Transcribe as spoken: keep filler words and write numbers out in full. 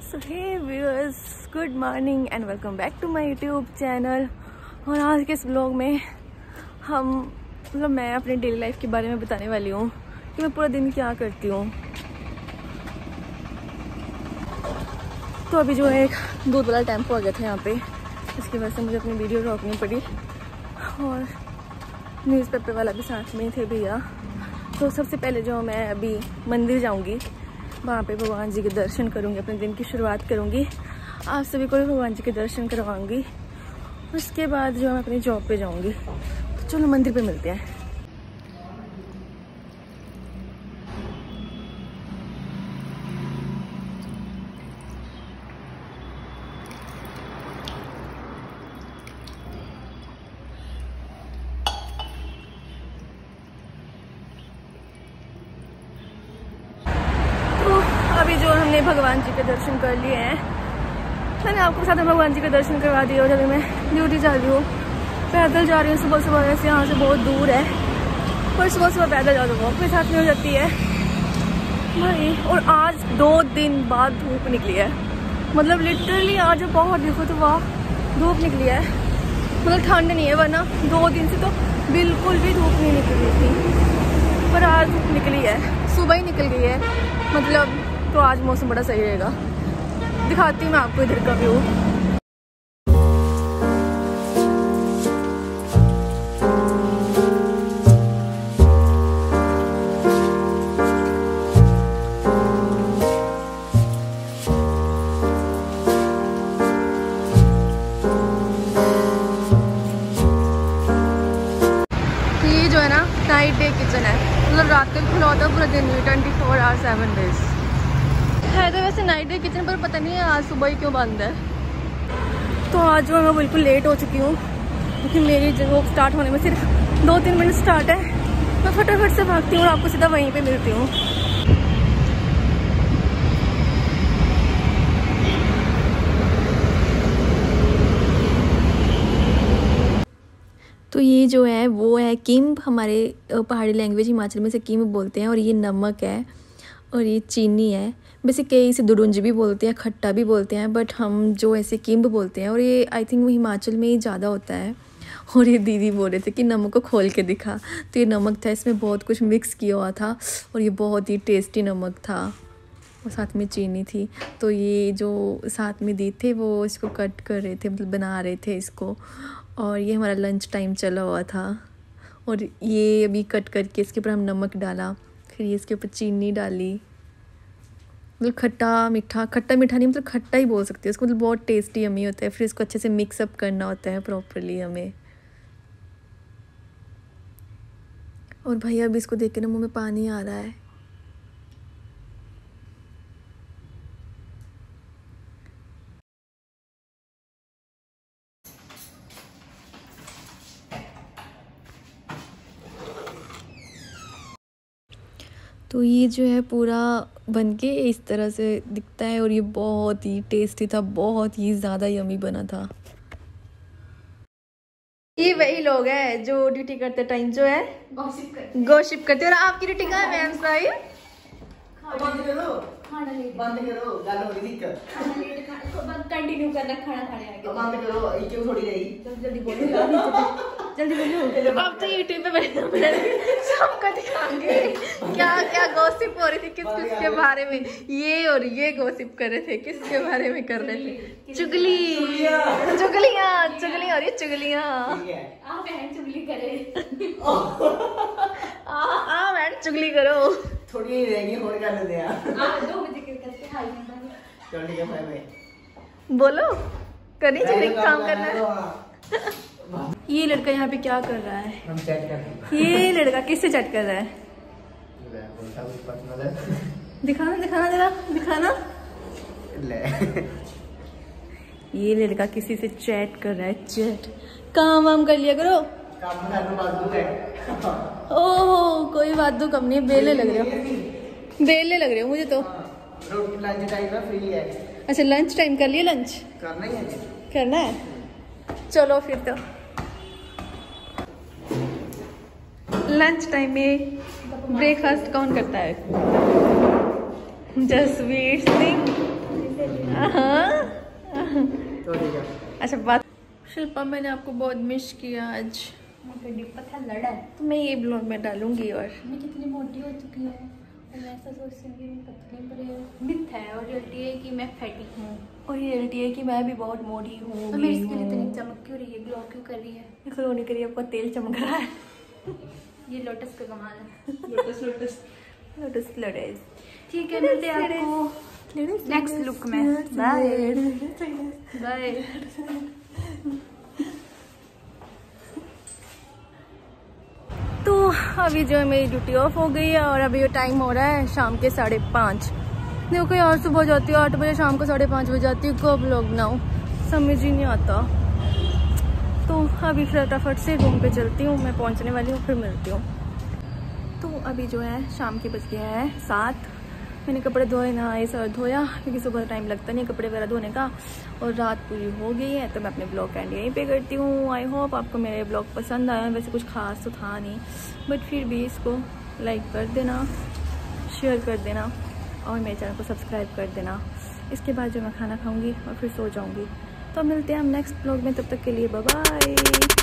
So hey viewers, good morning and welcome back to my YouTube channel. और आज के इस ब्लॉग में हम मतलब मैं अपनी डेली लाइफ के बारे में बताने वाली हूँ कि मैं पूरा दिन क्या करती हूँ। तो अभी जो है एक दूध वाला टेम्पो आ गया था यहाँ पे, इसकी वजह से मुझे अपनी वीडियो रोकनी पड़ी और न्यूज़पेपर वाला भी साथ में थे भैया। तो सबसे पहले जो मैं अभी मंदिर जाऊँगी, वहाँ पे भगवान जी के दर्शन करूँगी, अपने दिन की शुरुआत करूँगी। आप सभी को भी भगवान जी के दर्शन करवाऊँगी। उसके बाद जो मैं अपनी जॉब पे जाऊँगी। तो चलो मंदिर पे मिलते हैं। अभी जो हमने भगवान जी के दर्शन कर लिए हैं, मैंने आपको साथ में भगवान जी के दर्शन करवा दिए और अभी मैं ड्यूटी जा रही हूँ। पैदल जा रही हूँ सुबह सुबह, वैसे यहाँ से बहुत दूर है पर सुबह सुबह पैदल जाओ तो वॉक भी साथ में हो जाती है भाई। और आज दो दिन बाद धूप निकली है, मतलब लिटरली आज बहुत देखो तो वाह धूप निकली है। मतलब ठंड नहीं है, वरना दो दिन से तो बिल्कुल भी धूप नहीं निकली थी, पर आज धूप निकली है, सुबह ही निकल गई है। मतलब तो आज मौसम बड़ा सही रहेगा। दिखाती हूँ मैं आपको इधर का व्यू। ये जो है ना नाइट डे किचन है, मतलब रात तक खुला होता है पूरा दिन में, twenty four hour seven days है। तो वैसे नाइट डे किचन पर पता नहीं है आज सुबह ही क्यों बंद है। तो आज जो मैं बिल्कुल लेट हो चुकी हूँ क्योंकि मेरी जॉब स्टार्ट होने में सिर्फ दो तीन मिनट स्टार्ट है। मैं फटाफट से भागती हूँ और आपको सीधा वहीं पे मिलती हूँ। तो ये जो है वो है किम्ब, हमारे पहाड़ी लैंग्वेज हिमाचल में से किम्ब बोलते हैं। और ये नमक है और ये चीनी है। वैसे कई इसे दुरुंज भी बोलते हैं, खट्टा भी बोलते हैं, बट हम जो ऐसे किम्ब बोलते हैं। और ये आई थिंक वो हिमाचल में ही ज़्यादा होता है। और ये दीदी बोल रहे थे कि नमक को खोल के दिखा, तो ये नमक था, इसमें बहुत कुछ मिक्स किया हुआ था और ये बहुत ही टेस्टी नमक था। और साथ में चीनी थी। तो ये जो साथ में दी थे वो इसको कट कर रहे थे, मतलब बना रहे थे इसको। और ये हमारा लंच टाइम चला हुआ था और ये अभी कट करके इसके ऊपर हम नमक डाला, फिर ये इसके ऊपर चीनी डाली। मतलब खट्टा मीठा, खट्टा मीठा नहीं, मतलब खट्टा ही बोल सकते हैं इसको, मतलब बहुत टेस्टी यम्मी होता है। फिर इसको अच्छे से मिक्सअप करना होता है प्रॉपरली हमें। और भैया अभी इसको देख के ना मुँह में पानी आ रहा है। तो ये जो है पूरा बनके इस तरह से दिखता है और ये बहुत ही टेस्टी था, बहुत ही ज़्यादा यमी बना था। ये वही लोग हैं जो ड्यूटी करते टाइम जो है गॉसिप करते गॉसिप करते और आपकी ड्यूटी कहाँ है मैम साहिब? बंद करो, खाना लेट बंद करो, गाल हो रही दिक्कत, खाना लेट खाना कंटिन्यू करना, खाना खाने आके बंद करो। ये क्यों थोड़ी रही, जल्दी बोलो जल्दी बोलो। अब तो यूट्यूब पे बने सबका दिखाएंगे क्या क्या गॉसिप हो रही थी, किस किस के बारे में। ये और ये गॉसिप कर रहे थे, किसके बारे में कर रहे थे? चुगली चुगलियाँ चुगलियाँ और ये चुगलियाँ। आप बहन चुगली करे आ मैडम चुगली करो। थोड़ी ही रहेगी, होने का लेते हैं आप दो बजे के करते हाई में चल ठीक है भाई भाई बोलो करी चुगली काम करना है। ये लड़का यहाँ पे क्या कर रहा है? हम चैट कर रहे हैं। ये लड़का किससे चैट कर रहा है? दिखाना दिखाना जरा दिखाना। ले ये लड़का किसी से चैट कर रहा है। चैट काम वाम कर लिया करो। काम करने बात है। ओहो कोई बात दो कम नहीं, बेले लग रहे हो, बेले लग रहे हो मुझे तो। रोटी लंच टाइम में फ्री है। अच्छा लंच टाइम कर लिया? लंच करना ही है, करना है, चलो फिर तो लंच टाइम में ब्रेकफास्ट कौन करता है? जसवीर सिंह। अच्छा बात शिल्पा, मैंने आपको बहुत मिस किया आज। मुझे डिप्पा था लड़ा है तो मैं ये ब्लॉग में डालूंगी। और मैं कितनी मोटी हो चुकी हूँ और मैं ऐसा सोचती हूँ कि मैं पतली, पर मिथ है और रियलिटी है कि मैं फैटी हूँ। और रियलिटी है कि मैं भी बहुत मोटी हूँ। तो मेरी स्किन इतनी चमक क्यों रही है, ग्लो क्यों कर रही है? ग्लो नहीं करिए, आपका तेल चमक रहा है। ये लोटस का कमाल है। Lotus lotus lotus lotus. ठीक है, मिलते हैं आपको नेक्स्ट लुक में। Bye bye. तो अभी जो है मेरी ड्यूटी ऑफ हो गई है और अभी ये टाइम हो रहा है शाम के साढ़े पाँच। देखो यार, सुबह जाती हूँ आठ बजे, शाम को साढ़े पाँच बजे जाती हूँ। कब लोग बनाऊँ समझ ही नहीं आता। तो अभी फटाफट से रूम पे चलती हूँ, मैं पहुँचने वाली हूँ, फिर मिलती हूँ। तो अभी जो है शाम के बज गया है सात। मैंने कपड़े धोए, नहाए, सर धोया, क्योंकि सुबह टाइम लगता नहीं कपड़े वगैरह धोने का। और रात पूरी हो गई है, तो मैं अपने ब्लॉग का एंड यहीं पे करती हूँ। आई होप आपको मेरे ब्लॉग पसंद आया। वैसे कुछ खास तो था नहीं, बट फिर भी इसको लाइक कर देना, शेयर कर देना और मेरे चैनल को सब्सक्राइब कर देना। इसके बाद जो मैं खाना खाऊँगी और फिर सो जाऊँगी। तो मिलते हैं हम नेक्स्ट ब्लॉग में, तब तक के लिए बाय बाय।